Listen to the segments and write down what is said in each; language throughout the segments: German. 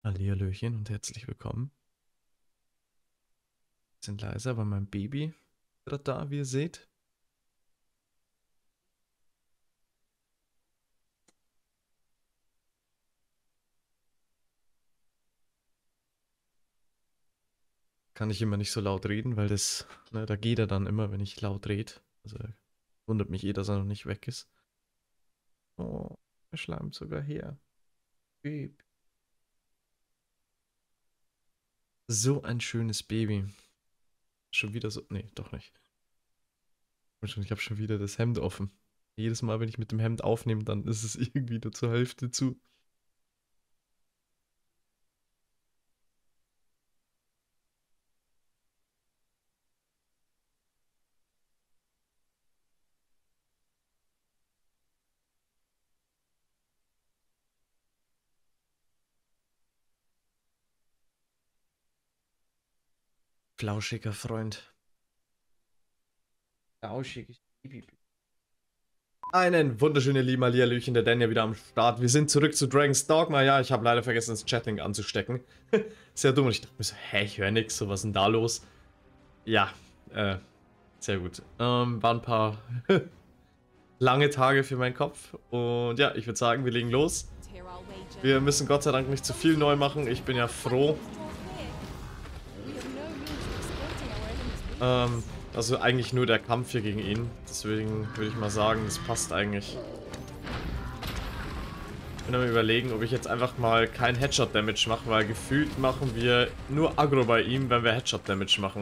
Hallihallöchen und herzlich willkommen. Sind leiser bei meinem Baby gerade da, wie ihr seht. Kann ich immer nicht so laut reden, weil da geht er dann immer, wenn ich laut rede. Also wundert mich dass er noch nicht weg ist. Oh, er schleimt sogar her. Baby. So ein schönes Baby. Schon wieder so. Nee, doch nicht. Und ich habe schon wieder das Hemd offen. Jedes Mal, wenn ich mit dem Hemd aufnehme, dann ist es irgendwie nur zur Hälfte zu. Flauschiger Freund. Flauschiges Baby. Einen wunderschönen lieben Hallihallöchen, der Dan ja wieder am Start. Wir sind zurück zu Dragon's Dogma. Ja, ich habe leider vergessen, das Chatlink anzustecken. Sehr dumm. Und ich dachte mir so, hä, ich höre nix. So, was ist denn da los? Ja, sehr gut. Waren ein paar lange Tage für meinen Kopf. Und ja, ich würde sagen, wir legen los. Wir müssen Gott sei Dank nicht zu viel neu machen. Ich bin ja froh. Also eigentlich nur der Kampf hier gegen ihn. Deswegen würde ich mal sagen, das passt eigentlich. Ich bin am Überlegen, ob ich jetzt einfach mal kein Headshot-Damage mache, weil gefühlt machen wir nur Aggro bei ihm, wenn wir Headshot-Damage machen.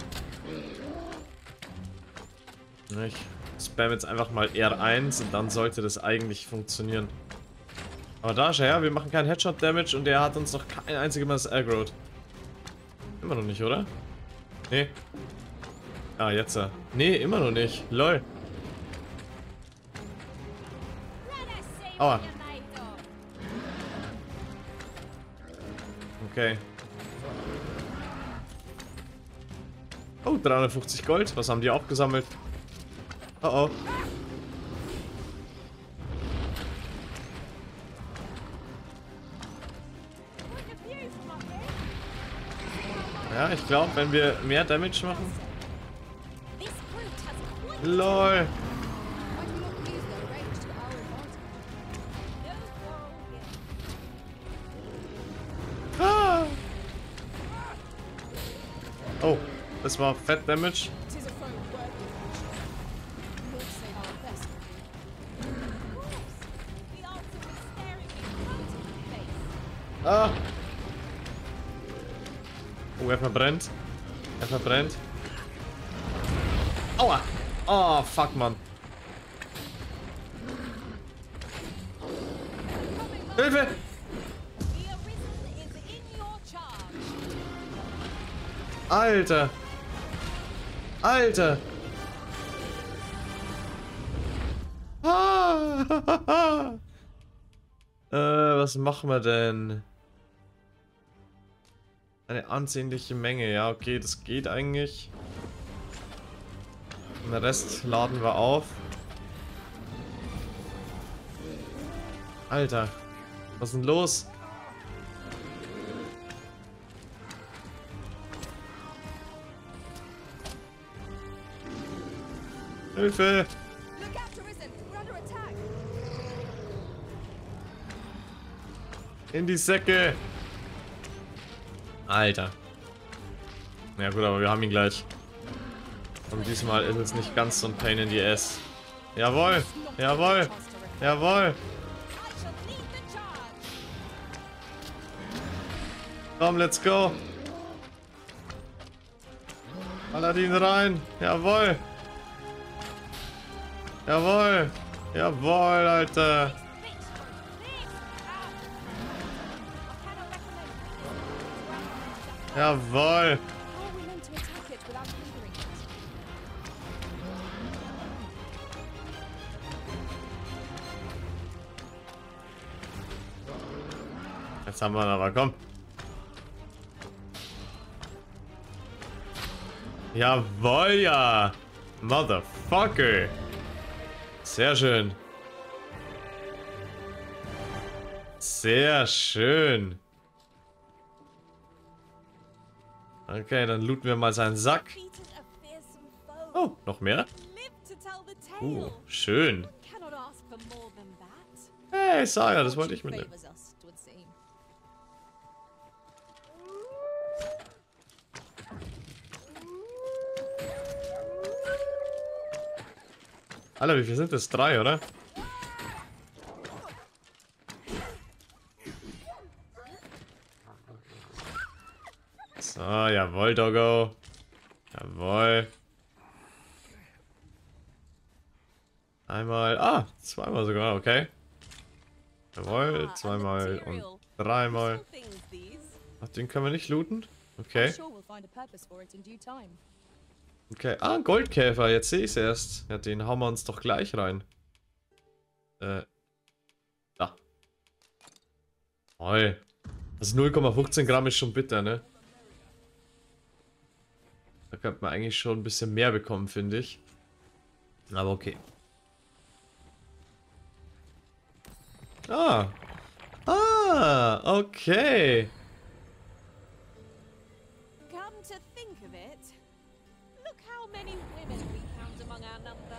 Ich spam jetzt einfach mal R1 und dann sollte das eigentlich funktionieren. Aber da ist er, ja, wir machen kein Headshot-Damage und er hat uns noch kein einziges Mal aggroed. Immer noch nicht, oder? Nee. Ah, jetzt. Nee, immer noch nicht. Lol. Aua. Okay. Oh, 350 Gold. Was haben die auch gesammelt? Oh oh. Ja, ich glaube, wenn wir mehr Damage machen. LOL. Ah. Oh, das war Fett Damage. Ah. Oh, er verbrennt. Er verbrennt. Aua. Oh, fuck, Mann. Hilfe! Alter. Alter. Ah. Was machen wir denn? Eine ansehnliche Menge. Ja, okay, das geht eigentlich. Den Rest laden wir auf. Alter. Was ist denn los? Hilfe! In die Säcke! Alter. Ja gut, aber wir haben ihn gleich. Und diesmal ist es nicht ganz so ein Pain in the Ass. Jawohl! Jawohl! Jawohl! Komm, let's go! Paladin rein! Jawohl! Jawohl! Jawohl, Alter! Jawohl! Jetzt haben wir ihn aber, komm! Jawohl, ja! Motherfucker! Sehr schön. Sehr schön. Okay, dann looten wir mal seinen Sack. Oh, noch mehr? Schön. Hey, Saya, das wollte ich mitnehmen. Alter, wie viel sind das? 3, oder? So, jawohl, Doggo. Jawohl. Einmal, zweimal sogar, okay. Jawohl, zweimal und dreimal. Ach, den können wir nicht looten? Okay. Okay, ein Goldkäfer, jetzt sehe ich es erst. Ja, den hauen wir uns doch gleich rein. Da. Toll. Das 0,15 Gramm ist schon bitter, ne? Da könnte man eigentlich schon ein bisschen mehr bekommen, finde ich. Aber okay. Okay. Come to think of it, look how many women we count among our number.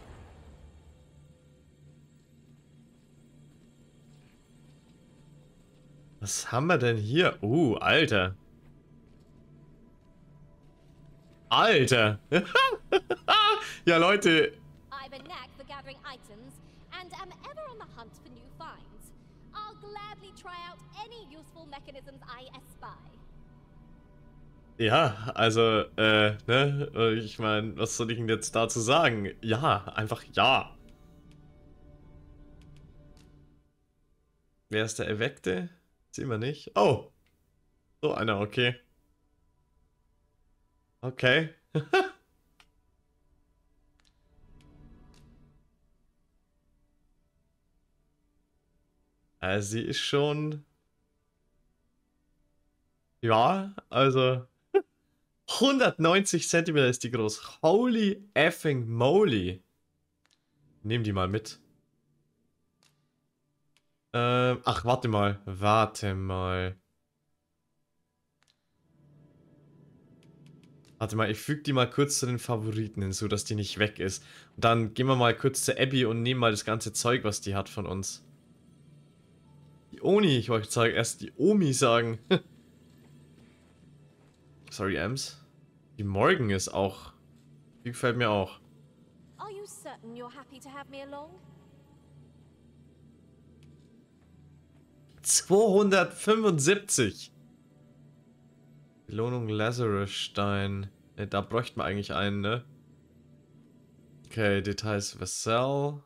Was haben wir denn hier? Alter. Alter. Ja, Leute. I've a knack for gathering items and am ever on the hunt for new finds. I'll gladly try out any useful mechanisms I espy. Ja, also, ne? Ich meine, was soll ich denn jetzt dazu sagen? Ja, einfach ja. Wer ist der Erweckte? Sehen wir nicht. Oh. So einer, okay. Okay. Sie ist schon... Ja, also... 190 Zentimeter ist die groß. Holy effing moly. Nehmen die mal mit. Ach, warte mal. Warte mal, ich füge die mal kurz zu den Favoriten hinzu, dass die nicht weg ist. Und dann gehen wir mal kurz zu Abby und nehmen mal das ganze Zeug, was die hat von uns. Die Oni, ich wollte erst die Omi sagen. Sorry, Ems. Die Morgan ist auch. Die gefällt mir auch. Are you certain you're happy to have me along? 275. Belohnung Lazarus-Stein. Ne, da bräuchten wir eigentlich einen, ne? Okay, Details Vassal.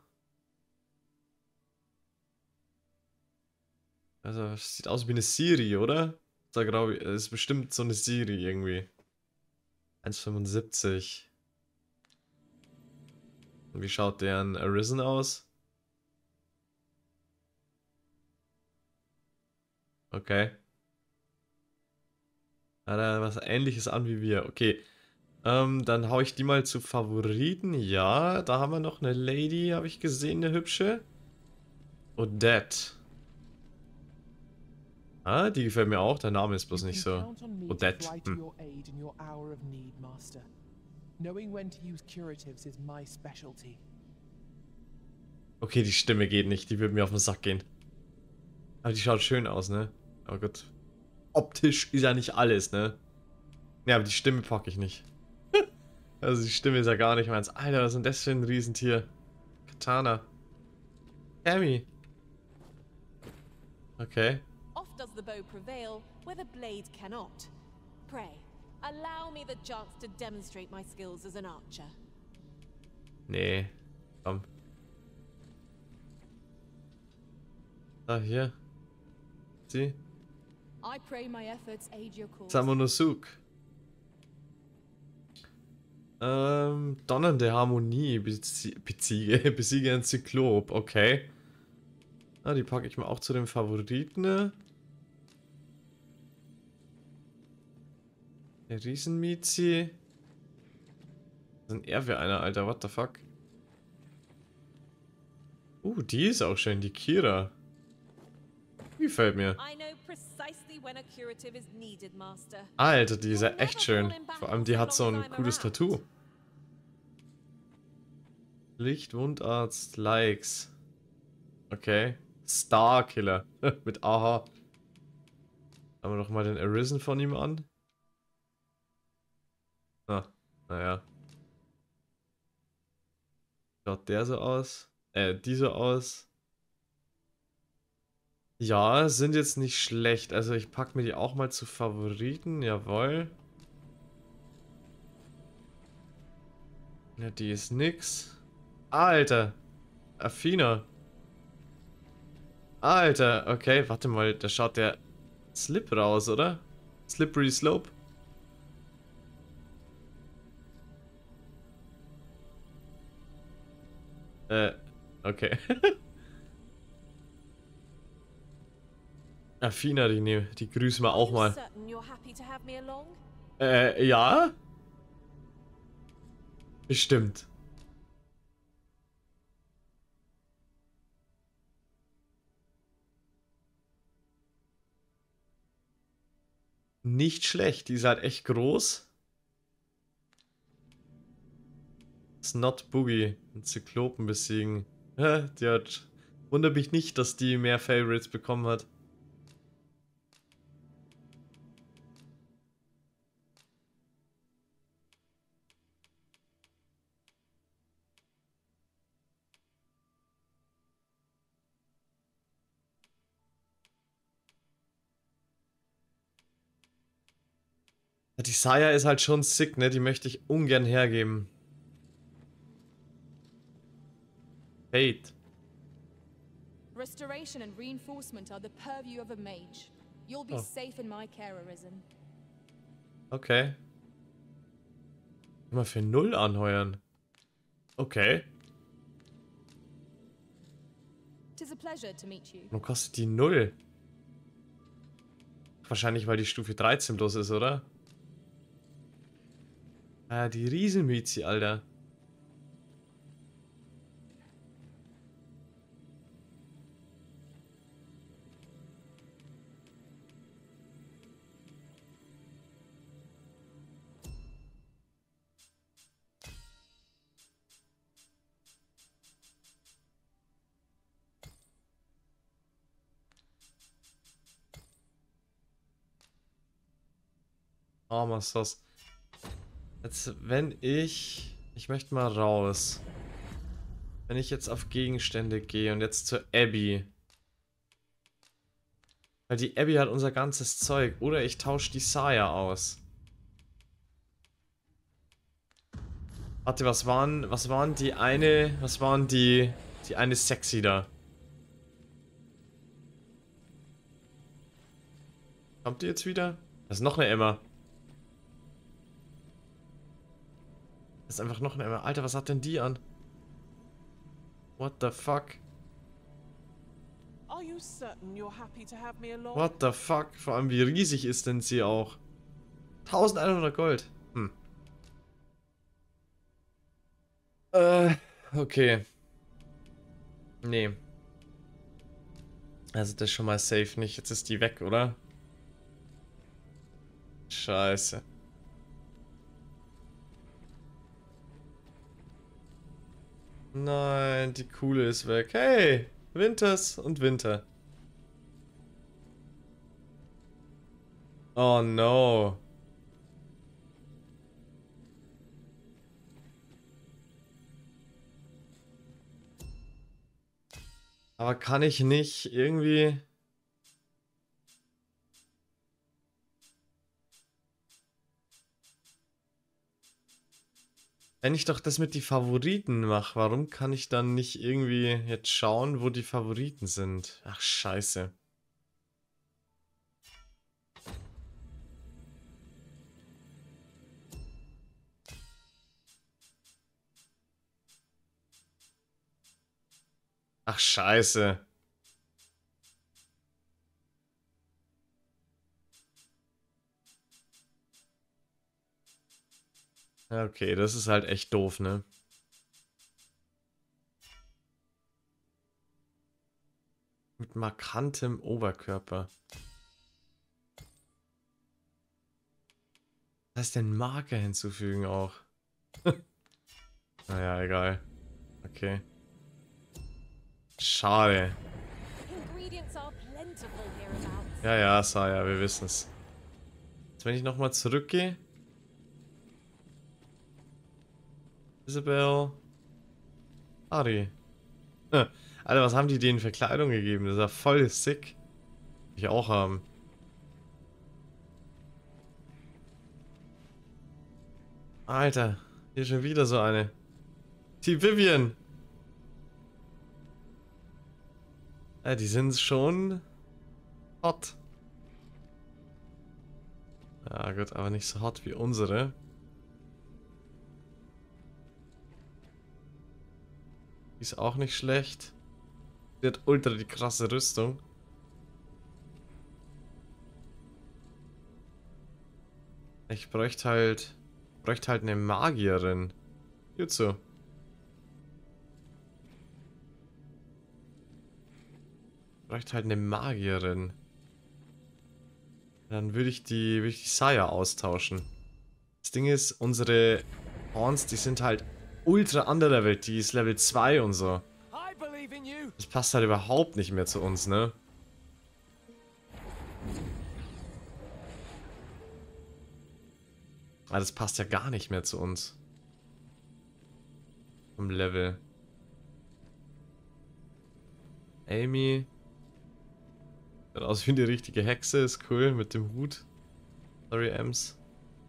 Also, das sieht aus wie eine Siri, oder? Da glaube ich, ist bestimmt so eine Siri irgendwie. 1,75. Und wie schaut deren Arisen aus? Okay. Hat er was Ähnliches an wie wir. Okay. Dann hau ich die mal zu Favoriten. Ja, da haben wir noch eine Lady, habe ich gesehen, eine hübsche. Odette. Ah, die gefällt mir auch. Der Name ist bloß nicht so. Odette. Okay, die Stimme geht nicht. Die würde mir auf den Sack gehen. Aber die schaut schön aus, ne? Oh Gott. Optisch ist ja nicht alles, ne? Ja, aber die Stimme packe ich nicht. Also die Stimme ist ja gar nicht meins. Alter, was ist denn das für ein Riesentier? Katana. Cammy. Okay. Oft does the bow prevail where the blade cannot. Pray, allow me the chance to demonstrate my skills as an archer. Nee. Komm. Ah, hier. Sie. I pray my efforts aid your cause. Samonosuke. Donnernde Harmonie. Besiege ein Zyklop. Okay. Ah, die packe ich mal auch zu den Favoriten. Der Riesenmizi. Was ist denn er für einer, Alter? What the fuck? Die ist auch schön, die Kira. Gefällt mir. when a curative is needed, Master. Alter, die ist ja echt schön. Vor allem, die hat so ein cooles Tattoo. Lichtwundarzt, Likes. Okay. Starkiller. Mit AHA. Schauen wir doch mal den Arisen von ihm an. Ah, naja. Schaut der so aus? Die so aus? Ja, sind jetzt nicht schlecht. Also ich packe mir die auch mal zu Favoriten. Jawohl. Ja, die ist nix. Alter. Athena. Alter, okay, warte mal, da schaut der Slip raus, oder? Slippery Slope. Okay. Athena, die grüßen wir auch mal. Ja? Bestimmt. Nicht schlecht, die ist halt echt groß. Snot Boogie, einen Zyklopen besiegen. Die hat... Wundert mich nicht, dass die mehr Favorites bekommen hat. Die Saya ist halt schon sick, ne? Die möchte ich ungern hergeben. Fate. Restoration and reinforcement are the purview of a mage. You'll be safe in my care, Arisen. Okay. Mal für 0 anheuern. Okay. Tis a pleasure to meet you. Warum kostet die 0? Wahrscheinlich, weil die Stufe 13 bloß ist, oder? Ah, die Riesenmützi, Alter. Armer Sauce. Jetzt, wenn ich... Ich möchte mal raus. Wenn ich jetzt auf Gegenstände gehe und jetzt zur Abby. Weil die Abby hat unser ganzes Zeug. Oder ich tausche die Saya aus. Warte, was waren die eine... Was waren die eine Sexy da? Kommt die jetzt wieder? Das ist noch eine Emma. Das ist einfach noch eine Emma. Alter, was hat denn die an? What the fuck? What the fuck? Vor allem, wie riesig ist denn sie auch? 1100 Gold. Hm. Okay. Nee. Also das ist schon mal safe nicht. Jetzt ist die weg, oder? Scheiße. Nein, die coole ist weg. Hey, Winters und Winter. Oh no. Aber kann ich nicht irgendwie... Wenn ich doch das mit die Favoriten mache, warum kann ich dann nicht irgendwie jetzt schauen, wo die Favoriten sind? Ach, scheiße. Ach, scheiße. Ja, okay, das ist halt echt doof, ne? Mit markantem Oberkörper. Was heißt denn Marker hinzufügen auch? Naja, egal. Okay. Schade. Ingredients are plentiful hereabouts. Ja, ja, Saya, wir wissen's. Jetzt, wenn ich nochmal zurückgehe. Isabel. Ari. Alter, was haben die denen für Kleidung gegeben? Das ist ja voll sick. Will ich auch haben. Alter, hier schon wieder so eine. Die Vivian. Ja, die sind schon hot. Ja gut, aber nicht so hot wie unsere. Die ist auch nicht schlecht. Die hat ultra die krasse Rüstung. Ich bräuchte halt eine Magierin. Jutsu. Bräuchte halt eine Magierin. Dann würde ich die Saya austauschen. Das Ding ist, unsere Horns, die sind halt ultra underlevelt. Die ist Level 2 und so. Das passt halt überhaupt nicht mehr zu uns, ne? Aber das passt ja gar nicht mehr zu uns. Vom Level. Amy. Sieht aus wie eine richtige Hexe, ist cool, mit dem Hut. Sorry, Ems.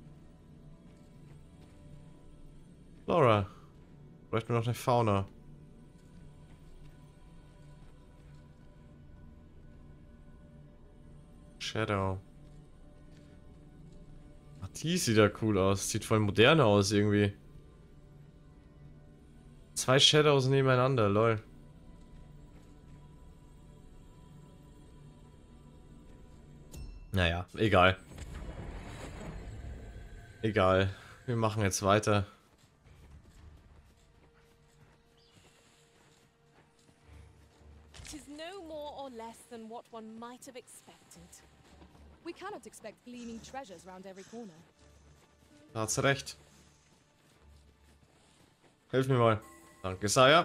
Laura. Bräuchten wir noch eine Fauna. Shadow. Ach, die sieht ja cool aus. Sieht voll modern aus irgendwie. 2 Shadows nebeneinander, lol. Naja, egal. Egal. Wir machen jetzt weiter. It is no more or less than what one might have expected. We cannot expect gleaming treasures round every corner. Da hat's recht. Hilf mir mal. Danke, Saya.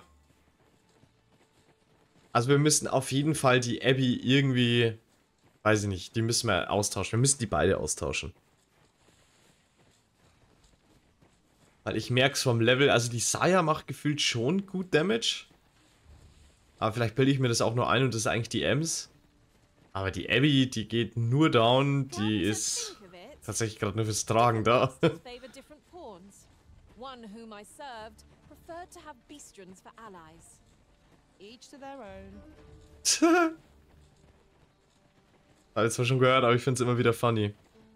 Also wir müssen auf jeden Fall die Abby irgendwie... Weiß ich nicht, die müssen wir austauschen. Wir müssen die beide austauschen. Weil ich merke es vom Level, also die Saya macht gefühlt schon gut Damage. Aber vielleicht bilde ich mir das auch nur ein und das ist eigentlich die Ems. Aber die Abby, die geht nur down, die ist tatsächlich gerade nur fürs Tragen da. One whom I served preferred to have beastrons for allies. Each to their own. Habe ich zwar schon gehört, aber ich finde es immer wieder funny.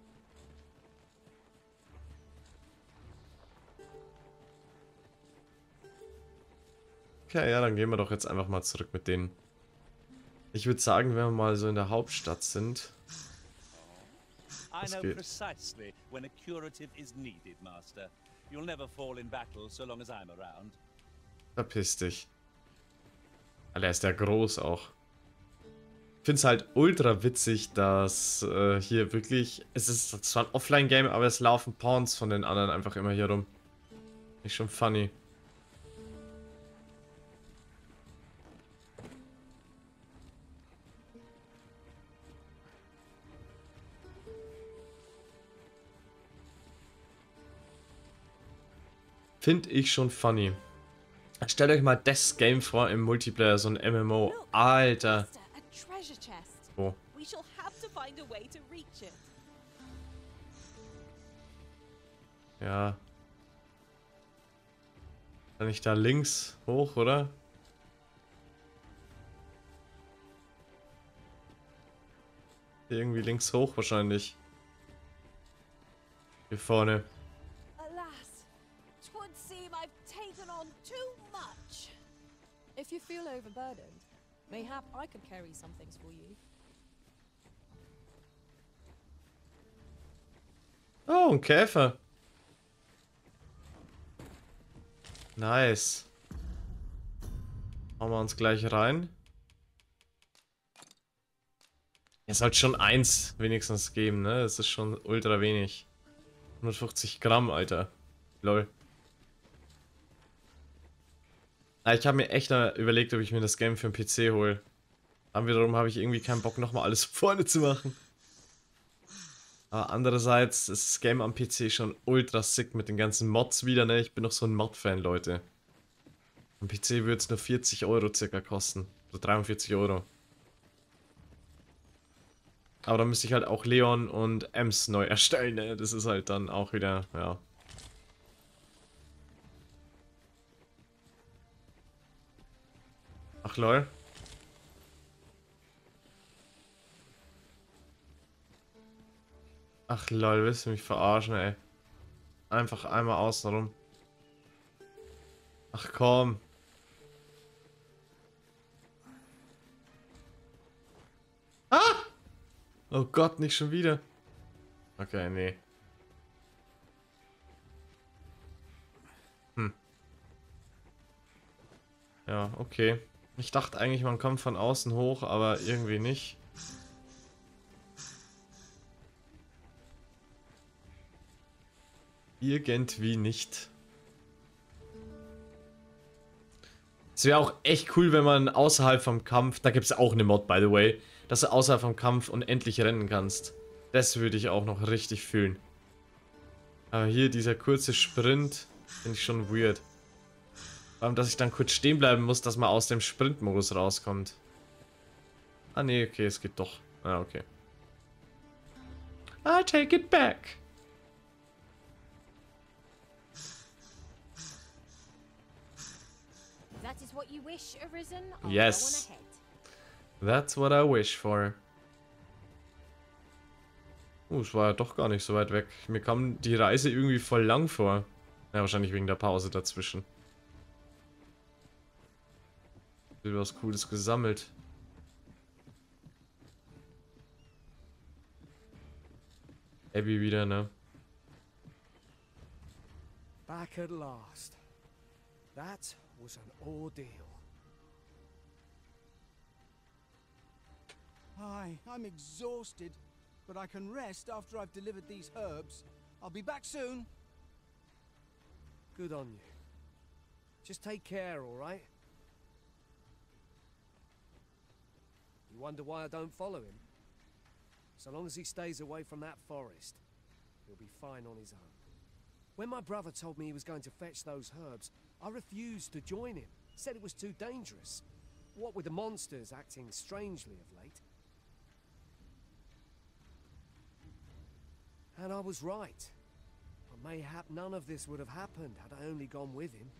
Okay, ja, dann gehen wir doch jetzt einfach mal zurück mit denen. Ich würde sagen, wenn wir mal so in der Hauptstadt sind. I know precisely when a curative is needed, Master. You'll never fall in battle so long as I'm around. Verpiss dich. Alter, ist der groß auch. Ich finde es halt ultra witzig, dass hier wirklich... Es ist zwar ein Offline-Game, aber es laufen Pawns von den anderen einfach immer hier rum. Ist schon funny. Finde ich schon funny. Stellt euch mal das Game vor im Multiplayer, so ein MMO. Alter. Wo? Ja. Kann ich da links hoch, oder? Irgendwie links hoch wahrscheinlich. Hier vorne. If you feel overburdened, mayhap I could carry some things for you. Oh, ein Käfer. Nice. Hauen wir uns gleich rein. Es sollte schon eins wenigstens geben, ne? Das ist schon ultra wenig. 150 Gramm, Alter. Lol. Ich habe mir echt überlegt, ob ich mir das Game für den PC hole. Aber wiederum habe ich irgendwie keinen Bock, nochmal alles vorne zu machen. Aber andererseits ist das Game am PC schon ultra sick mit den ganzen Mods wieder, ne? Ich bin doch so ein Mod-Fan, Leute. Am PC würde es nur 40 Euro circa kosten. So 43 Euro. Aber dann müsste ich halt auch Leon und Ems neu erstellen, ne? Das ist halt dann auch wieder, ja. Ach lol. Ach lol, willst du mich verarschen, ey? Einfach einmal außenrum. Ach komm. Ah! Oh Gott, nicht schon wieder. Okay, nee. Ja, okay. Ich dachte eigentlich, man kommt von außen hoch, aber irgendwie nicht. Irgendwie nicht. Es wäre auch echt cool, wenn man außerhalb vom Kampf, da gibt es auch eine Mod, by the way, dass du außerhalb vom Kampf unendlich rennen kannst. Das würde ich auch noch richtig fühlen. Aber hier dieser kurze Sprint, finde ich schon weird. Vor allem, dass ich dann kurz stehen bleiben muss, dass man aus dem Sprint-Modus rauskommt. Ah nee, okay, es geht doch. Ah, okay. I take it back. That is what you wish, Arisen? I'll Yes. go on ahead. That's what I wish for. Es war ja doch gar nicht so weit weg. Mir kam die Reise irgendwie voll lang vor. Ja, wahrscheinlich wegen der Pause dazwischen. Wieder was Cooles gesammelt. Abby wieder, ne? Back at last. That was an ordeal. I'm exhausted, but I can rest after I've delivered these herbs. I'll be back soon. Good on you. Just take care, all right? You wonder why I don't follow him? So long as he stays away from that forest, he'll be fine on his own. When my brother told me he was going to fetch those herbs, I refused to join him. Said it was too dangerous. What with the monsters acting strangely of late. And I was right. But mayhap none of this would have happened had I only gone with him.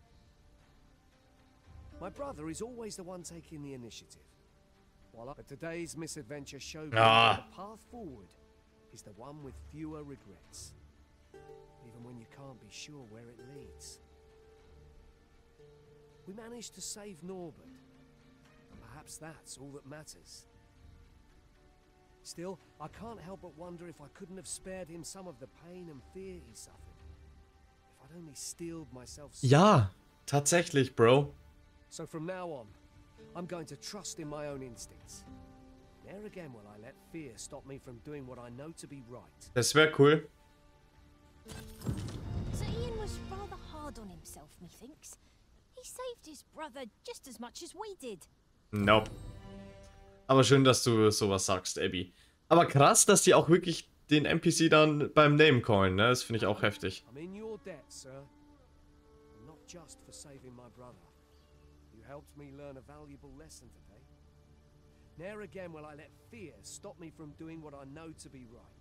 My brother is always the one taking the initiative. But today's misadventure showed me that the path forward is the one with fewer regrets. Even when you can't be sure where it leads. We managed to save Norbert, and perhaps that's all that matters. Still, I can't help but wonder if I couldn't have spared him some of the pain and fear he suffered. If I'd only steeled myself. Ja, tatsächlich, Bro. So from now on, I'm going to trust in my own instincts. Never again will I let fear stop me from doing what I know to be right. Das wäre cool. So Ian was rather hard on himself, methinks. He saved his brother just as much as we did. Nope. Aber schön, dass du sowas sagst, Abby. Aber krass, dass die auch wirklich den NPC dann beim Name callen, ne? Das finde ich auch heftig. I'm in your debt, sir. Not just for saving my brother. You helped me learn a valuable lesson today. Never again will I let fear stop me from doing what I know to be right.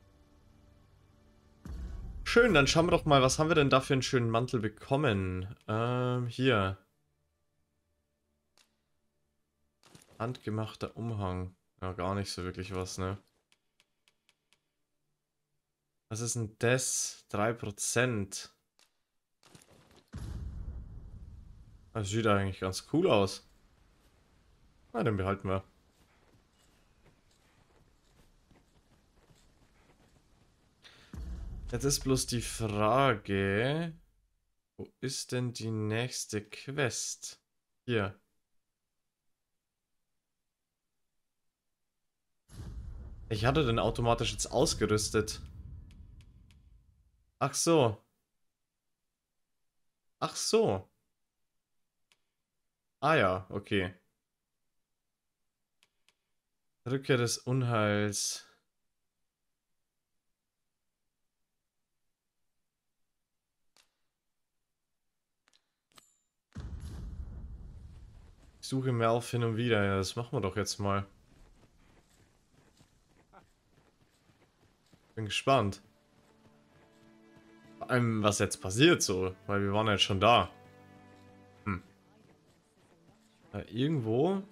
Schön, dann schauen wir doch mal, was haben wir denn da für einen schönen Mantel bekommen? Hier. Handgemachter Umhang. Ja, gar nicht so wirklich was, ne? Was ist denn das? 3%. Das sieht eigentlich ganz cool aus. Na, den behalten wir. Jetzt ist bloß die Frage, wo ist denn die nächste Quest? Hier. Ich hatte den automatisch jetzt ausgerüstet. Ach so. Ach so. Ah ja, okay. Rückkehr des Unheils. Ich suche Melf hin und wieder. Ja, das machen wir doch jetzt mal. Bin gespannt. Vor allem, was jetzt passiert so. Weil wir waren jetzt schon da. Hm. Da irgendwo...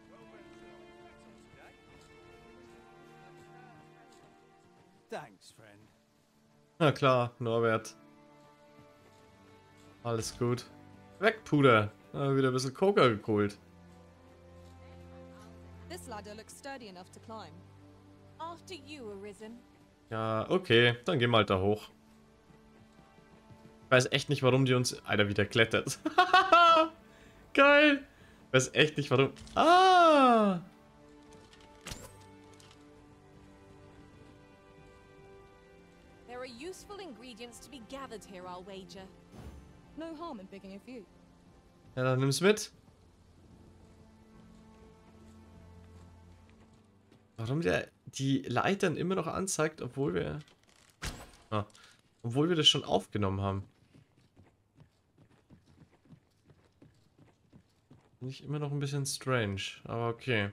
Thanks, friend. Na klar, Norbert. Alles gut. Weg, Puder. Wieder ein bisschen Coca geholt. This ladder looks sturdy enough to climb. After you, Arisen. Ja, okay. Dann gehen wir halt da hoch. Ich weiß echt nicht, warum die uns... Alter, wieder klettert. Geil. Ich weiß echt nicht, warum... Ah! There are useful ingredients to be gathered here, I'll wager. No harm in picking a few. Ja, dann nimm's mit. Warum der die Leitern immer noch anzeigt, obwohl wir... Ah, obwohl wir das schon aufgenommen haben. Finde ich immer noch ein bisschen strange, aber okay.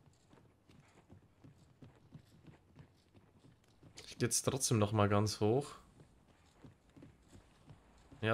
Ich gehe jetzt trotzdem noch mal ganz hoch. Ja,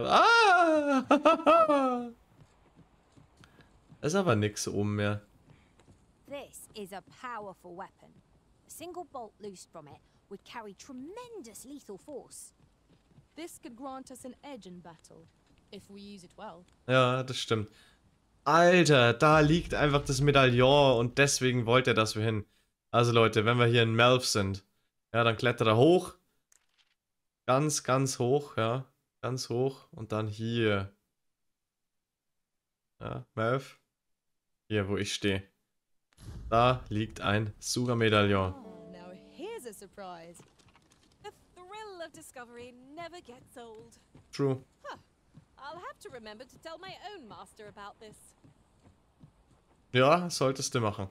ah! Ist aber nix oben mehr. This is a powerful weapon. A single bolt loosed from it would carry tremendous lethal force. This could grant us an edge in battle, if we use it well. Ja, das stimmt. Alter, da liegt einfach das Medaillon und deswegen wollte er, dass wir hin. Also Leute, wenn wir hier in Melf sind, ja, dann klettert er hoch. Ganz, ganz hoch, ja. Ganz hoch und dann hier. Ja, Melf. Hier, wo ich stehe. Da liegt ein Sucher-Medaillon. Oh, now here's a surprise. The thrill of discovery never gets old. True. I'll have to remember to tell my own master about this. Ja, solltest du machen.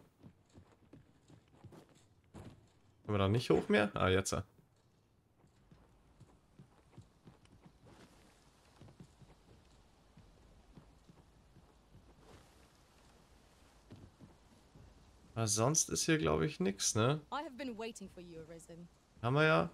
Können wir da nicht hoch mehr? Ah, jetzt. Aber sonst ist hier, glaube ich, nichts, ne? I have been waiting for you, Arisen. Haben wir ja.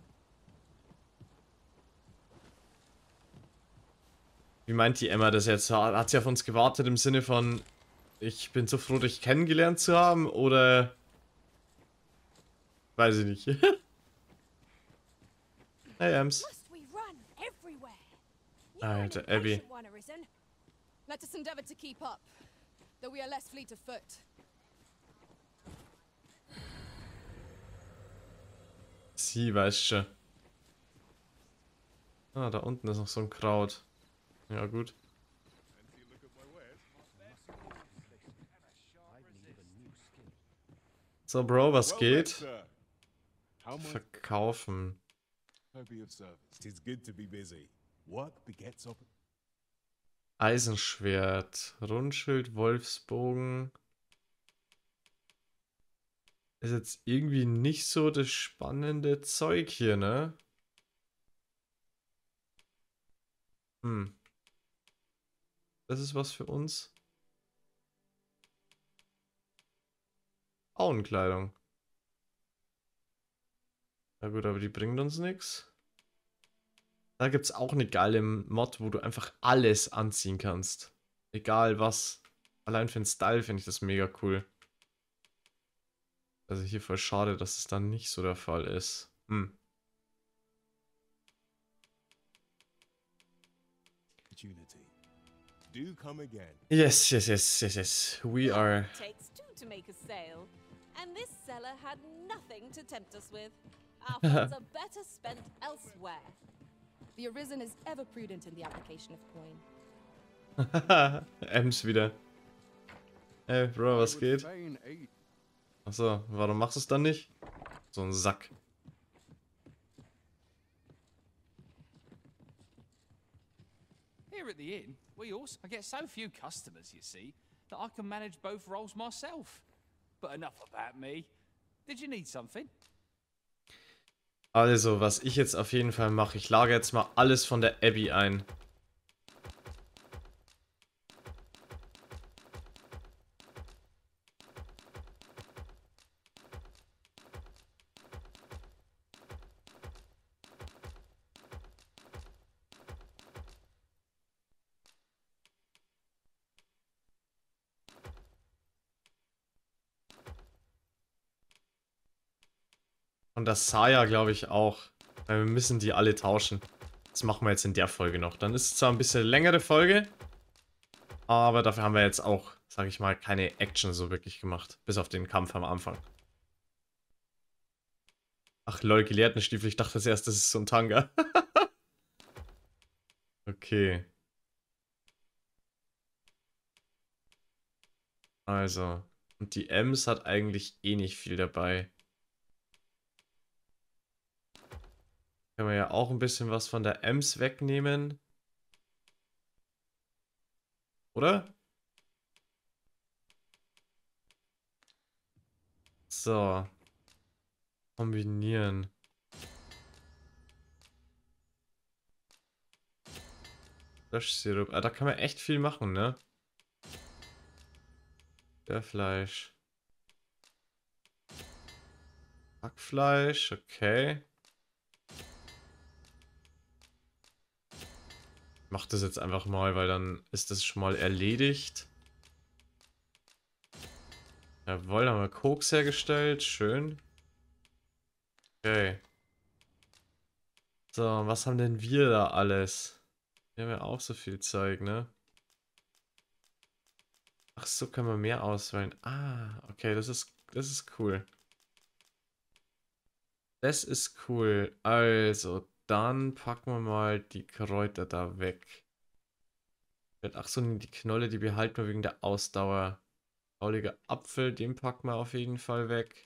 Wie meint die Emma das jetzt? Hat sie auf uns gewartet im Sinne von, ich bin so froh, dich kennengelernt zu haben, oder... Weiß ich nicht. Hey, Ems. Must we run everywhere? Alter, Abby. One, Arisen. Let us endeavor to keep up, though we are less fleet of foot. Sie weiß schon. Ah, da unten ist noch so ein Kraut. Ja, gut. So, Bro, was geht? Verkaufen. Tis good to be busy. Work begets op. Eisenschwert, Rundschild, Wolfsbogen. Ist jetzt irgendwie nicht so das spannende Zeug hier, ne? Hm. Das ist was für uns. Auenkleidung. Na gut, aber die bringt uns nichts. Da gibt es auch eine geile Mod, wo du einfach alles anziehen kannst. Egal was. Allein für den Style finde ich das mega cool. Also hier voll schade, dass es dann nicht so der Fall ist. Hm. Do come again. Yes, yes, yes, yes, yes. We are... It takes two to make a sale. And this seller had nothing to tempt us with. Our funds are better spent elsewhere. The Arisen is ever prudent in the application of coin. Ems wieder. Hey, Bro, was geht? Achso, warum machst du es dann nicht? So ein Sack. Here at the inn, I get so few customers, you see, that I can manage both roles myself. But enough about me. Did you need something? Also, was ich jetzt auf jeden Fall mache, ich lagere jetzt mal alles von der Abby ein. Und das Saya, glaube ich, auch. Weil wir müssen die alle tauschen. Das machen wir jetzt in der Folge noch. Dann ist es zwar ein bisschen längere Folge, aber dafür haben wir jetzt auch, sage ich mal, keine Action so wirklich gemacht. Bis auf den Kampf am Anfang. Ach lol, Gelehrtenstiefel. Ich dachte zuerst, das ist so ein Tanga. Okay. Also. Und die Ems hat eigentlich eh nicht viel dabei. Können wir ja auch ein bisschen was von der Ems wegnehmen. Oder? So. Kombinieren. Löschsirup. Ah, da kann man echt viel machen, ne? Fleisch. Hackfleisch, okay. Ich mach das jetzt einfach mal, weil dann ist das schon mal erledigt. Jawohl, haben wir Koks hergestellt. Schön. Okay. So, was haben denn wir da alles? Wir haben ja auch so viel Zeug, ne? Ach so, können wir mehr auswählen. Ah, okay, das ist cool. Das ist cool. Also, dann packen wir mal die Kräuter da weg. Ach so, die Knolle, die behalten wir wegen der Ausdauer. Fauliger Apfel, den packen wir auf jeden Fall weg.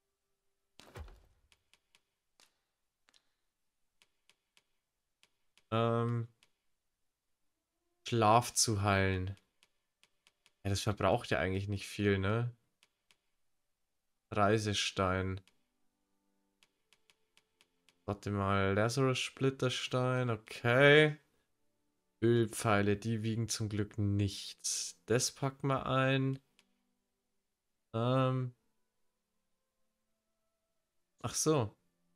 Schlaf zu heilen. Ja, das verbraucht ja eigentlich nicht viel, ne? Reisestein. Warte mal, Lazarus Splitterstein, okay. Ölpfeile, die wiegen zum Glück nichts. Das packen wir ein. Ach so.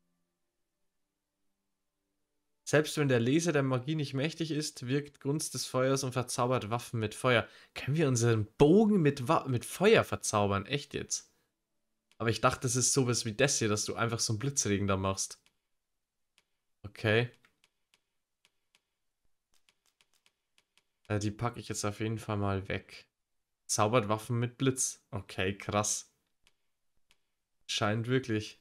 Selbst wenn der Laser der Magie nicht mächtig ist, wirkt Gunst des Feuers und verzaubert Waffen mit Feuer. Können wir unseren Bogen mit Feuer verzaubern? Echt jetzt? Aber ich dachte, das ist sowas wie das hier, dass du einfach so einen Blitzregen da machst. Okay. Die packe ich jetzt auf jeden Fall mal weg. Zaubert Waffen mit Blitz. Okay, krass. Scheint wirklich.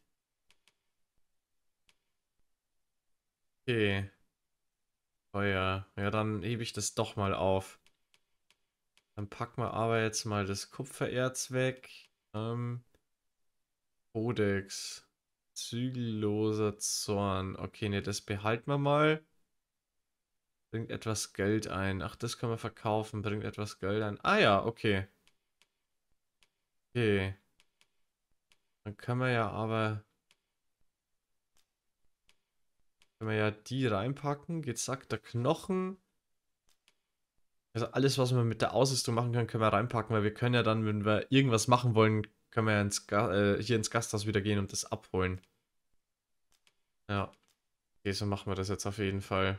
Okay. Feuer. Ja, dann hebe ich das doch mal auf. Dann packen wir aber jetzt mal das Kupfererz weg. Kodex. Zügelloser Zorn. Okay, ne, das behalten wir mal. Bringt etwas Geld ein. Ach, das können wir verkaufen. Bringt etwas Geld ein. Ah ja, okay. Okay. Dann können wir ja aber... Können wir ja die reinpacken. Gezackter Knochen. Also alles, was wir mit der Ausrüstung machen können, können wir reinpacken. Weil wir können ja dann, wenn wir irgendwas machen wollen, können wir ja hier ins Gasthaus wieder gehen und das abholen. Ja. Okay, so machen wir das jetzt auf jeden Fall.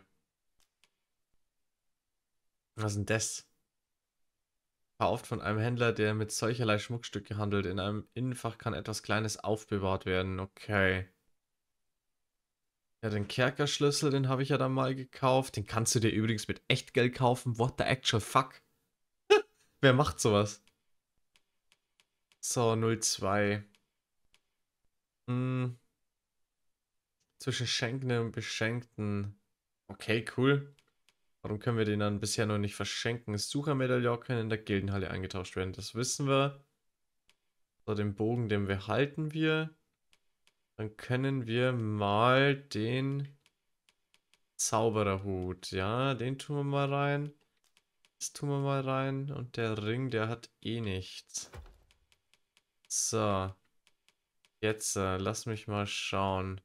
Was ist denn das? Verkauft von einem Händler, der mit solcherlei Schmuckstücke handelt. In einem Innenfach kann etwas Kleines aufbewahrt werden. Okay. Ja, den Kerkerschlüssel, den habe ich ja dann mal gekauft. Den kannst du dir übrigens mit Echtgeld kaufen. What the actual fuck? Wer macht sowas? So, 02. Zwischen Schenkenden und Beschenkten. Okay, cool. Warum können wir den dann bisher noch nicht verschenken? Das Suchermedaillon kann in der Gildenhalle eingetauscht werden. Das wissen wir. So, den Bogen, den behalten wir. Dann können wir mal den Zaubererhut. Ja, den tun wir mal rein. Das tun wir mal rein. Und der Ring, der hat eh nichts. So. Jetzt, lass mich mal schauen.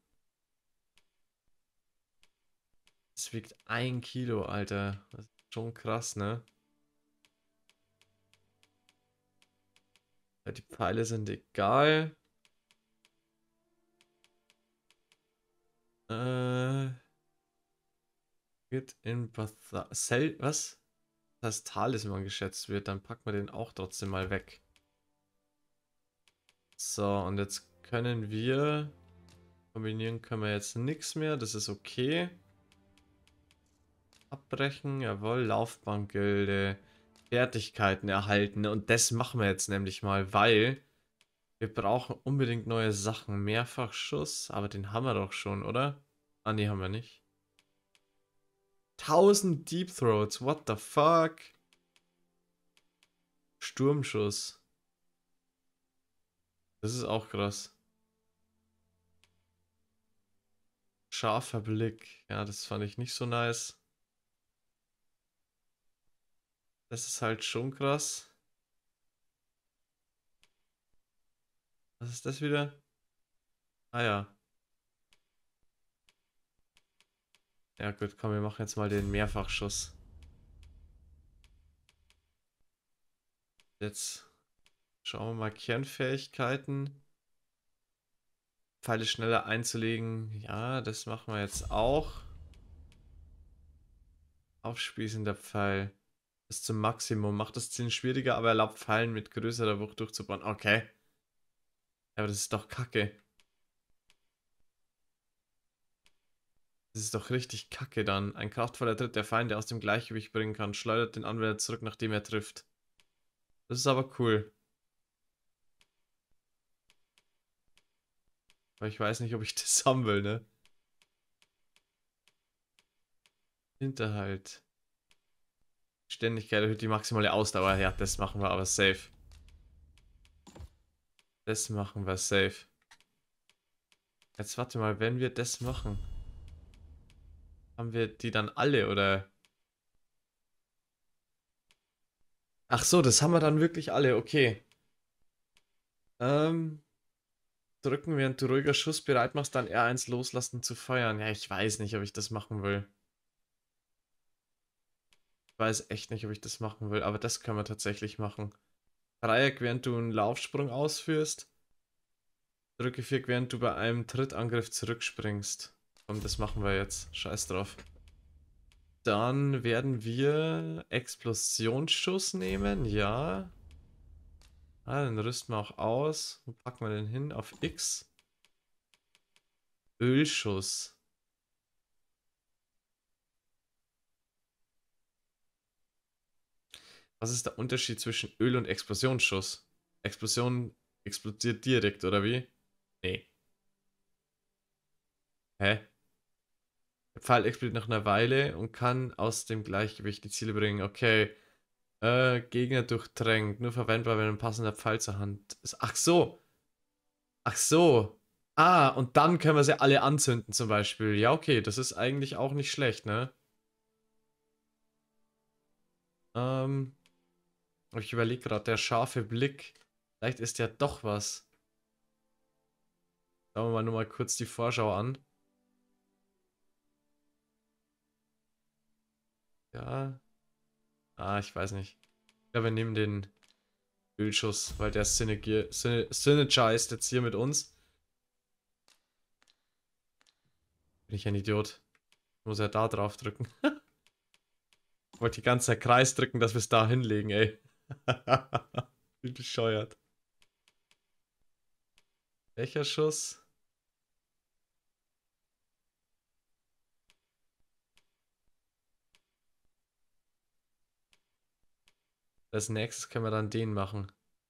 Es wiegt 1 Kilo, Alter. Das ist schon krass, ne? Ja, die Pfeile sind egal. Wird in was? Das Talisman geschätzt wird, dann packen wir den auch trotzdem mal weg. So, und jetzt können wir... Kombinieren können wir jetzt nichts mehr, das ist okay. Abbrechen, jawohl, Laufbankgilde. Fertigkeiten erhalten. Und das machen wir jetzt nämlich mal, weil wir brauchen unbedingt neue Sachen. Mehrfachschuss, aber den haben wir doch schon, oder? Ah, nee, haben wir nicht. 1000 Deep Throats, what the fuck? Sturmschuss. Das ist auch krass. Scharfer Blick. Ja, das fand ich nicht so nice. Das ist halt schon krass. Was ist das wieder? Ah ja. Ja gut, komm, wir machen jetzt mal den Mehrfachschuss. Jetzt schauen wir mal Kernfähigkeiten. Pfeile schneller einzulegen. Ja, das machen wir jetzt auch. Aufspießender Pfeil. Bis zum Maximum. Macht das Ziel schwieriger, aber erlaubt Pfeilen mit größerer Wucht durchzubauen. Okay. Ja, aber das ist doch kacke. Das ist doch richtig kacke dann. Ein kraftvoller Tritt der Feinde aus dem Gleichgewicht bringen kann, schleudert den Anwender zurück, nachdem er trifft. Das ist aber cool. Aber ich weiß nicht, ob ich das haben will, ne? Hinterhalt. Ständigkeit erhöht die maximale Ausdauer. Ja, das machen wir aber safe. Das machen wir safe. Jetzt warte mal, wenn wir das machen, haben wir die dann alle, oder? Ach so, das haben wir dann wirklich alle, okay. Drücken, während du ruhiger Schuss bereit machst, dann R1 loslassen zu feuern. Ja, ich weiß nicht, ob ich das machen will. Ich weiß echt nicht, ob ich das machen will, aber das können wir tatsächlich machen. Dreieck, während du einen Laufsprung ausführst. Drücke 4, während du bei einem Trittangriff zurückspringst. Komm, das machen wir jetzt. Scheiß drauf. Dann werden wir Explosionsschuss nehmen, ja. Ah, dann rüsten wir auch aus. Wo packen wir den hin? Auf X. Ölschuss. Was ist der Unterschied zwischen Öl- und Explosionsschuss? Explosion explodiert direkt, oder wie? Nee. Hä? Der Pfeil explodiert nach einer Weile und kann aus dem Gleichgewicht die Ziele bringen. Okay. Gegner durchdrängt. Nur verwendbar, wenn ein passender Pfeil zur Hand ist. Ach so. Ach so. Ah, und dann können wir sie alle anzünden zum Beispiel. Ja, okay. Das ist eigentlich auch nicht schlecht, ne? Ich überlege gerade, der scharfe Blick. Vielleicht ist ja doch was. Schauen wir mal nur mal kurz die Vorschau an. Ja. Ah, ich weiß nicht. Ich glaube, wir nehmen den Ölschuss, weil der synergized jetzt hier mit uns. Bin ich ein Idiot. Muss er da drauf drücken. Ich wollte die ganze Zeit Kreis drücken, dass wir es da hinlegen, ey. Wie bescheuert. Welcher Schuss? Als nächstes können wir dann den machen.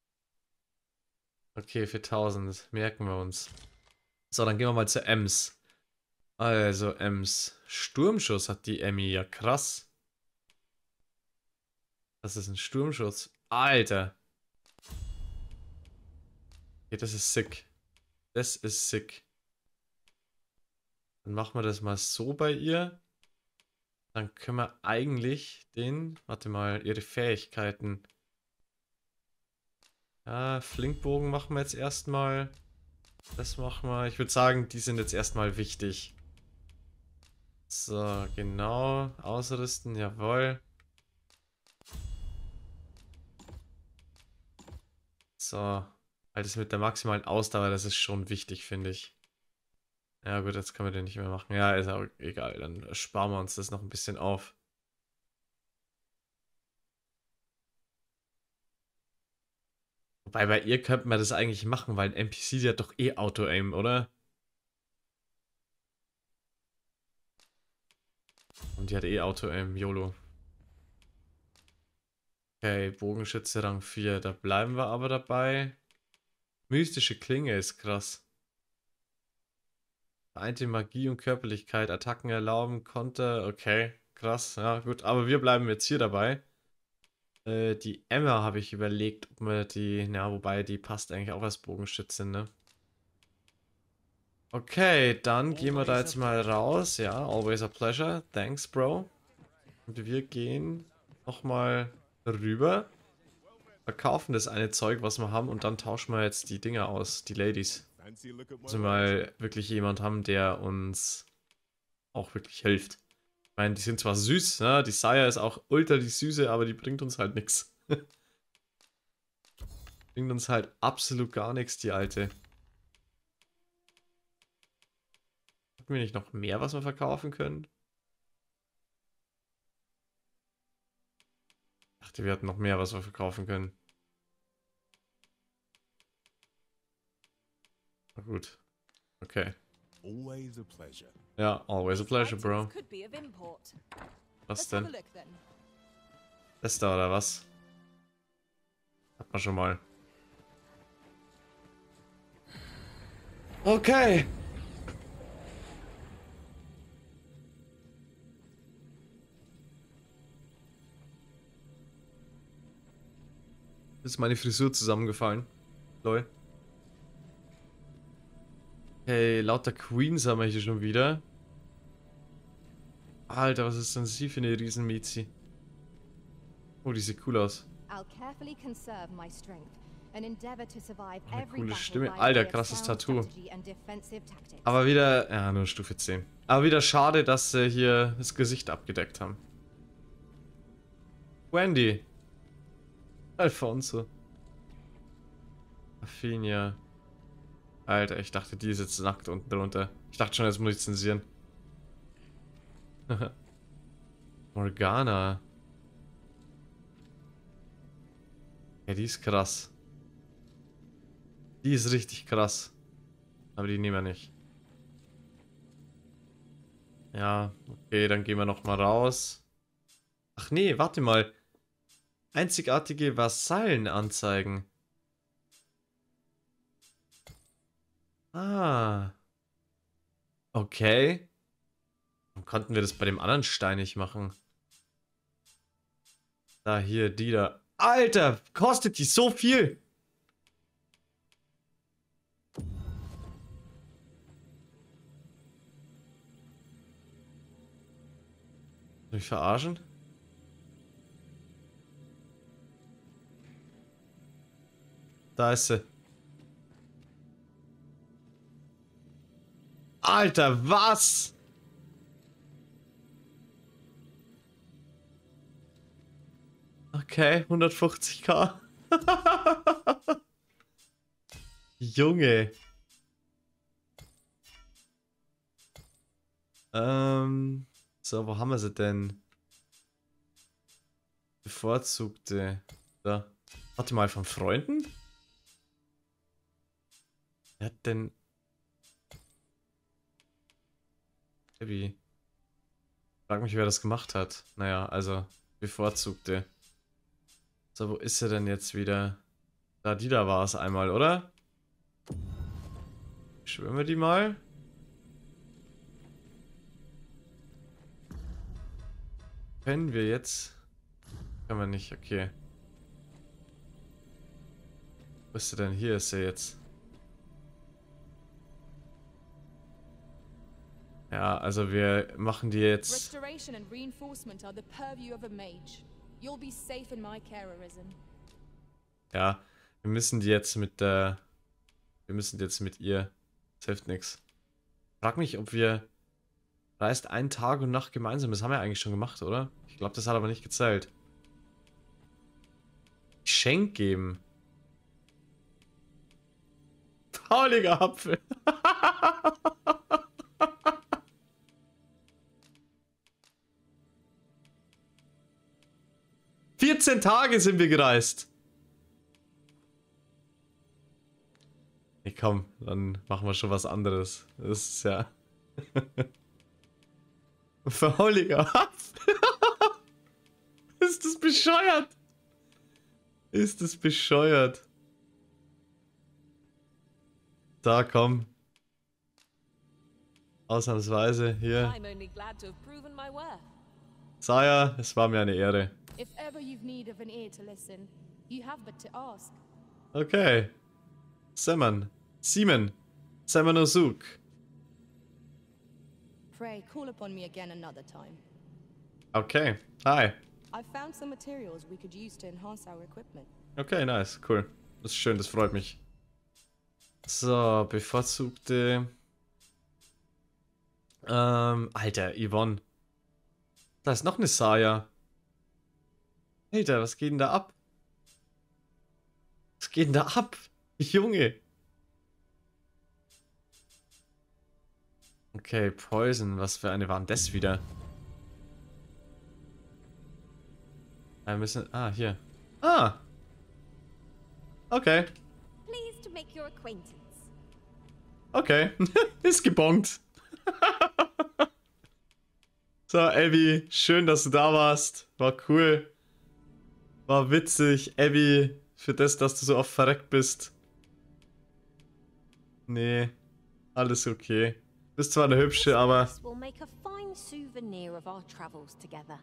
Okay, für 1000. Merken wir uns. So, dann gehen wir mal zu Ems. Also, Ems. Sturmschuss hat die Emmy. Ja, krass. Das ist ein Sturmschuss. Alter. Okay, das ist sick. Das ist sick. Dann machen wir das mal so bei ihr. Dann können wir eigentlich den... Warte mal, ihre Fähigkeiten. Ja, Flinkbogen machen wir jetzt erstmal. Das machen wir. Ich würde sagen, die sind jetzt erstmal wichtig. So, genau. Ausrüsten, jawohl. So. Halt das mit der maximalen Ausdauer, das ist schon wichtig, finde ich. Ja gut, jetzt können wir den nicht mehr machen. Ja, ist auch egal. Dann sparen wir uns das noch ein bisschen auf. Wobei bei ihr könnte man das eigentlich machen, weil ein NPC, die hat doch eh Auto-Aim, oder? Und die hat eh Auto-Aim, YOLO. Okay, Bogenschütze Rang 4, da bleiben wir aber dabei. Mystische Klinge ist krass. Vereinte Magie und Körperlichkeit, Attacken erlauben, Konter, okay, krass, ja gut. Aber wir bleiben jetzt hier dabei. Die Emma habe ich überlegt, ob wir die, na wobei, die passt eigentlich auch als Bogenschütze, ne? Okay, dann gehen wir da jetzt mal raus. Ja, always a pleasure. Thanks, Bro. Und wir gehen nochmal rüber. Verkaufen das eine Zeug, was wir haben, und dann tauschen wir jetzt die Dinger aus, die Ladies. Dass wir mal wirklich jemand haben, der uns auch wirklich hilft. Ich meine, die sind zwar süß, ne? Die Saya ist auch ultra die Süße, aber die bringt uns halt nichts. Bringt uns halt absolut gar nichts, die Alte. Hatten wir nicht noch mehr, was wir verkaufen können? Ich dachte, wir hatten noch mehr, was wir verkaufen können. Na gut. Okay. Always a pleasure. Ja, always a pleasure, Bro. Could be of import. Was Let's have a denn? look then. Das da oder was? Hat man schon mal. Okay. Ist meine Frisur zusammengefallen. Lol. Hey, lauter Queens haben wir hier schon wieder. Alter, was ist denn sie für eine Riesenmiezi? Oh, die sieht cool aus. I'll carefully conserve my strength and endeavor to survive Eine every coole battle Stimme. by Alter, way of krasses sound Tattoo. strategy and defensive tactics. Aber wieder, ja, nur Stufe 10. Aber wieder schade, dass sie hier das Gesicht abgedeckt haben. Wendy. Alfonso. Affinia. Alter, ich dachte, die ist jetzt nackt unten drunter. Ich dachte schon, jetzt muss ich zensieren. Morgana. Ja, die ist krass. Die ist richtig krass. Aber die nehmen wir nicht. Ja, okay, dann gehen wir nochmal raus. Ach nee, warte mal. Einzigartige Vasallen anzeigen. Ah. Okay. Warum konnten wir das bei dem anderen Stein nicht machen? Da, hier, die da. Alter, kostet die so viel? Mich verarschen? Da ist sie. Alter, was? Okay, 150k. Junge. So, wo haben wir sie denn? Bevorzugte. Da. Warte mal, von Freunden? Wer hat denn... Baby. Frag mich, wer das gemacht hat. Naja, also, bevorzugte. So, wo ist sie denn jetzt wieder? Da, die da war es einmal, oder? Schwimmen wir die mal? Können wir jetzt? Können wir nicht, okay. Wo ist sie denn? Hier ist sie jetzt. Ja, also wir machen die jetzt... Restoration and reinforcement are the purview of a mage. You'll be safe in my care, Arisen. Ja, wir müssen die jetzt mit der... Wir müssen jetzt mit ihr... Das hilft nix. Frag mich, ob wir... Reist einen Tag und Nacht gemeinsam. Das haben wir eigentlich schon gemacht, oder? Ich glaube, das hat aber nicht gezählt. Geschenk geben. Fauliger Apfel. 14 Tage sind wir gereist. Nee, komm, dann machen wir schon was anderes. Das ist ja... Fauliger Apfel. Ist das bescheuert? Ist das bescheuert? Da, komm. Ausnahmsweise, hier. I'm only glad to have proven my worth. Saya, es war mir eine Ehre. If ever you've need of an ear to listen, you have but to ask. Okay. Simon. Osuk. Pray, call upon me again another time. Okay. Hi. I've found some materials we could use to enhance our equipment. Okay, nice. Cool. Das ist schön, das freut mich. So, bevorzugte... Alter, Yvonne. Da ist noch eine Saya. Alter, was geht denn da ab? Was geht denn da ab? Junge. Okay, Poison. Was für eine war denn das wieder? Wir müssen... Ah, hier. Ah! Okay. Pleased to make your acquaintance. Okay. Ist gebongt. So, Abby, schön, dass du da warst. War cool. War witzig. Abby, für das, dass du so oft verreckt bist. Nee, alles okay. Bist zwar eine hübsche, aber... This will make a fine souvenir of our travels together.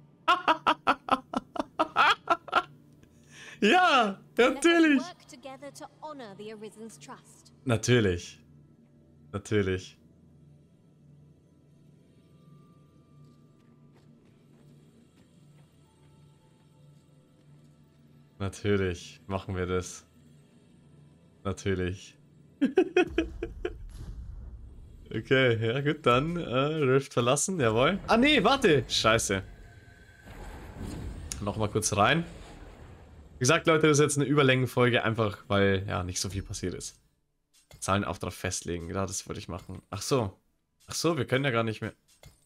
Ja, natürlich. Let us work together to honor the Arisen's trust. Natürlich. Natürlich. Natürlich machen wir das. Natürlich. Okay, ja gut, dann Rift verlassen, jawohl. Ah nee, warte! Scheiße. Nochmal kurz rein. Wie gesagt, Leute, das ist jetzt eine Überlängenfolge, einfach weil ja nicht so viel passiert ist. Zahlenauftrag festlegen, ja, das wollte ich machen. Ach so. Ach so, wir können ja gar nicht mehr...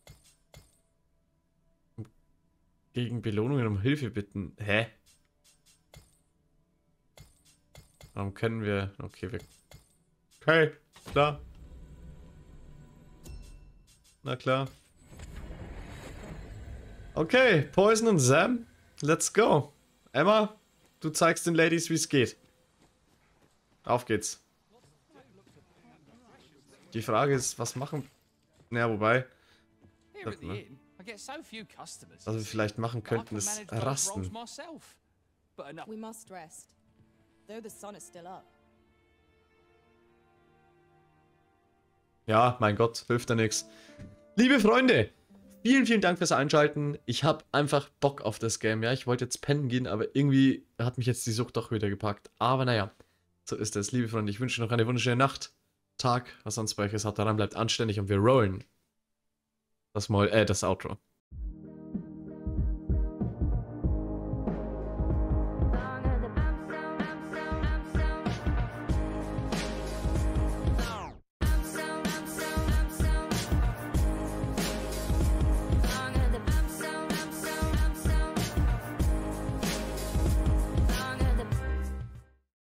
Gegen Belohnungen um Hilfe bitten. Hä? Warum können wir... Okay, wir... Okay, klar. Na klar. Okay, Poison und Sam, let's go. Emma, du zeigst den Ladies, wie es geht. Auf geht's. Die Frage ist, was machen... Naja, wobei... Was wir vielleicht machen könnten, ist rasten. We must rest, though the sun is still up. Ja, mein Gott, hilft ja nichts. Liebe Freunde, vielen, vielen Dank fürs Einschalten. Ich habe einfach Bock auf das Game. Ja, ich wollte jetzt pennen gehen, aber irgendwie hat mich jetzt die Sucht doch wieder gepackt. Aber naja, so ist es. Liebe Freunde, ich wünsche noch eine wunderschöne Nacht, Tag, was sonst bei euch ist. Haut rein, bleibt anständig und wir rollen das Outro.